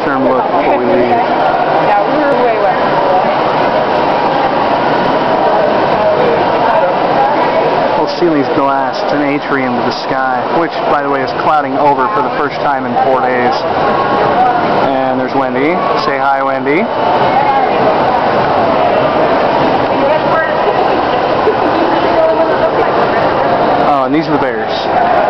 long-term look before we leave. Yeah, we were way west. Well, ceiling's glass. It's an atrium to the sky, which, by the way, is clouding over for the first time in 4 days. And there's Wendy. Say hi, Wendy. Oh, and these are the bears.